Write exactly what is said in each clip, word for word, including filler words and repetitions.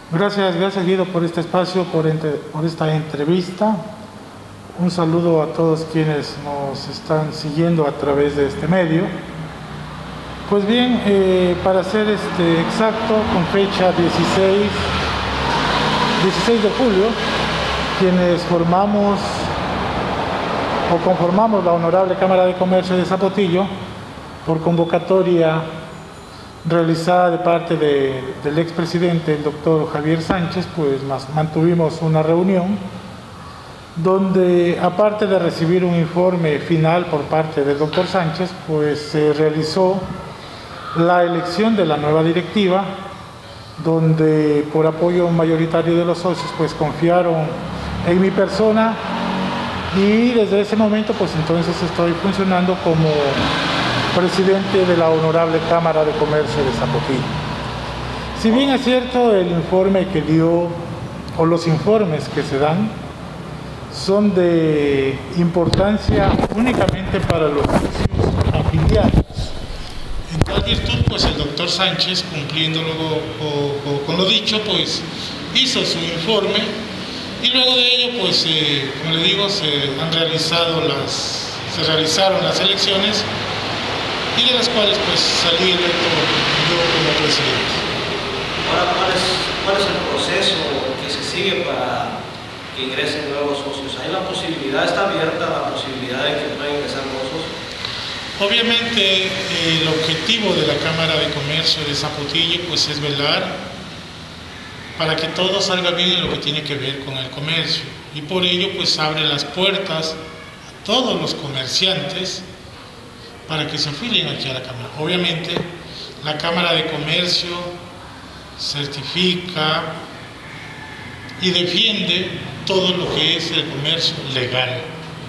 Gracias, gracias Guido por este espacio, por, entre, por esta entrevista. Un saludo a todos quienes nos están siguiendo a través de este medio. Pues bien, eh, para ser este exacto, con fecha dieciséis de julio, quienes formamos o conformamos la Honorable Cámara de Comercio de Zapotillo, por convocatoria realizada de parte de, del expresidente, el doctor Javier Sánchez, pues más, mantuvimos una reunión donde, aparte de recibir un informe final por parte del doctor Sánchez, pues se realizó la elección de la nueva directiva, donde por apoyo mayoritario de los socios pues confiaron en mi persona, y desde ese momento pues entonces estoy funcionando como presidente de la Honorable Cámara de Comercio de Zapotillo. Si bien es cierto, el informe que dio, o los informes que se dan, son de importancia únicamente para los socios afiliados. En tal virtud, pues el doctor Sánchez, cumpliendo luego o, o, con lo dicho, pues hizo su informe, y luego de ello, pues eh, como le digo, se han realizado las, se realizaron las elecciones, y de las cuales pues salí electo yo como presidente. Ahora, ¿cuál es, cuál es el proceso que se sigue para que ingresen nuevos socios? ¿Hay la posibilidad, está abierta la posibilidad de que puedan ingresar nuevos socios? Obviamente eh, el objetivo de la Cámara de Comercio de Zapotillo pues es velar para que todo salga bien en lo que tiene que ver con el comercio, y por ello pues abre las puertas a todos los comerciantes para que se afilien aquí a la Cámara. Obviamente, la Cámara de Comercio certifica y defiende todo lo que es el comercio legal.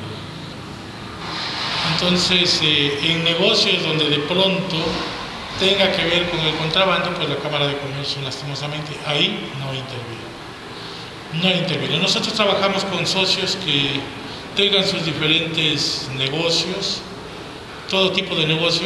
Entonces, eh, en negocios donde de pronto tenga que ver con el contrabando, pues la Cámara de Comercio, lastimosamente, ahí no interviene. No interviene. Nosotros trabajamos con socios que tengan sus diferentes negocios, todo tipo de negocio,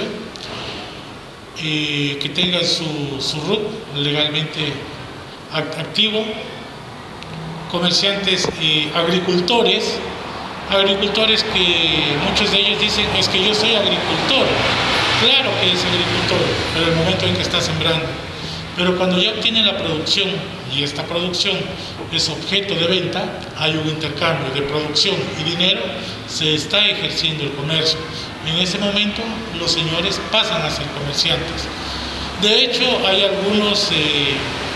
eh, que tengan su, su R U C legalmente activo, comerciantes, eh, agricultores, agricultores que muchos de ellos dicen, es que yo soy agricultor. Claro que es agricultor, pero el momento en que está sembrando. Pero cuando ya obtiene la producción, y esta producción es objeto de venta, hay un intercambio de producción y dinero, se está ejerciendo el comercio. En ese momento los señores pasan a ser comerciantes. De hecho, hay algunos eh,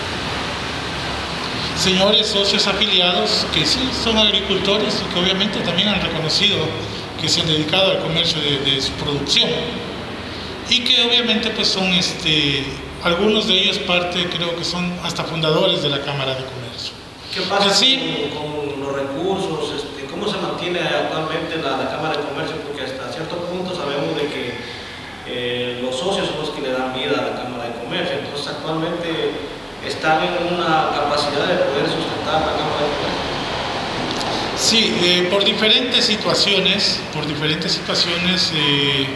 señores socios afiliados que sí son agricultores y que obviamente también han reconocido que se han dedicado al comercio de, de su producción, y que obviamente pues son este, algunos de ellos parte, creo que son hasta fundadores de la Cámara de Comercio. ¿Qué pasa sí, con, con los recursos? Este, ¿Cómo se mantiene actualmente la, la Cámara de Comercio? Porque hasta cierto punto sabemos de que eh, los socios son los que le dan vida a la Cámara de Comercio. Entonces actualmente están en una capacidad de poder sustentar la Cámara de Comercio. Sí, eh, por diferentes situaciones, por diferentes situaciones, eh,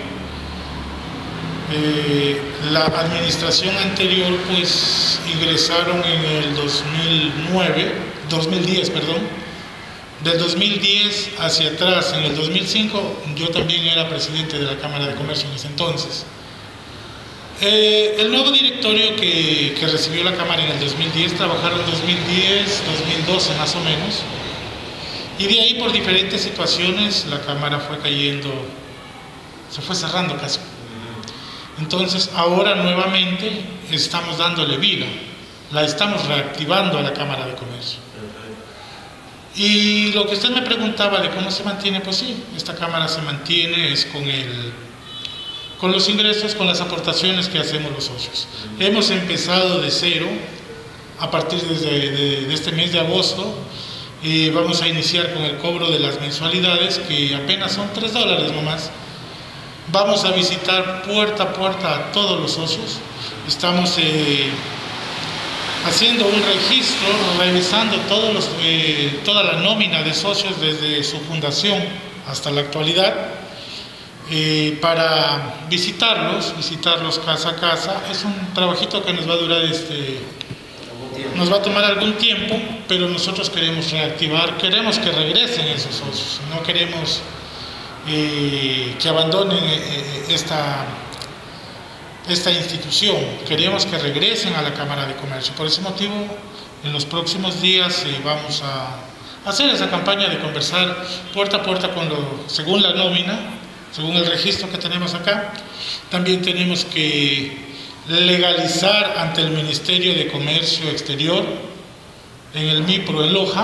eh, la administración anterior pues ingresaron en el dos mil nueve, dos mil diez, perdón, del dos mil diez hacia atrás, en el dos mil cinco, yo también era presidente de la Cámara de Comercio en ese entonces. Eh, el nuevo directorio que, que recibió la Cámara en el dos mil diez, trabajaron dos mil diez, dos mil doce más o menos, y de ahí por diferentes situaciones la Cámara fue cayendo, se fue cerrando casi. Entonces ahora nuevamente estamos dándole vida, la estamos reactivando a la Cámara de Comercio. Y lo que usted me preguntaba de cómo se mantiene, pues sí, esta Cámara se mantiene es con, el, con los ingresos, con las aportaciones que hacemos los socios. Hemos empezado de cero a partir de, de, de este mes de agosto. Eh, vamos a iniciar con el cobro de las mensualidades, que apenas son tres dólares nomás. Vamos a visitar puerta a puerta a todos los socios. Estamos eh, haciendo un registro, revisando todos los, eh, toda la nómina de socios desde su fundación hasta la actualidad, eh, para visitarlos, visitarlos casa a casa. Es un trabajito que nos va a durar este, Nos va a tomar algún tiempo, pero nosotros queremos reactivar, queremos que regresen esos socios, no queremos eh, que abandonen eh, esta, esta institución, queremos que regresen a la Cámara de Comercio. Por ese motivo, en los próximos días eh, vamos a hacer esa campaña de conversar puerta a puerta con lo, según la nómina, según el registro que tenemos acá. También tenemos que legalizar ante el Ministerio de Comercio Exterior en el MIPRO en Loja,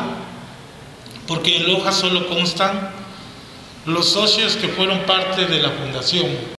porque en Loja solo constan los socios que fueron parte de la fundación.